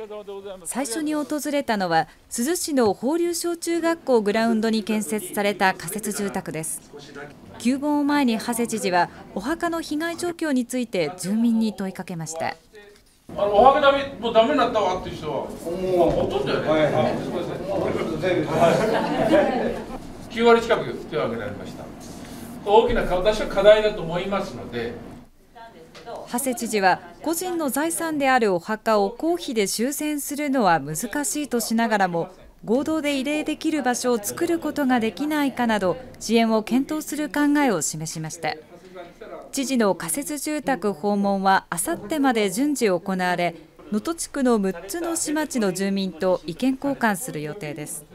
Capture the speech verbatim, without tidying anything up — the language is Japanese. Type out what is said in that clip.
最初に訪れたのは珠洲市の放流小中学校グラウンドに建設された仮設住宅です。旧盆を前に長谷知事はお墓の被害状況について住民に問いかけました。 あのお墓ダメ、もうダメになったわっていう人はほとんどやね、はいはい、きゅうわり近く手を挙げられました。大きな私は課題だと思いますので、 長谷知事は個人の財産であるお墓を公費で修繕するのは難しいとしながらも、合同で慰霊できる場所を作ることができないかなど支援を検討する考えを示しました。知事の仮設住宅訪問はあさってまで順次行われ、能登地区のむっつの市町の住民と意見交換する予定です。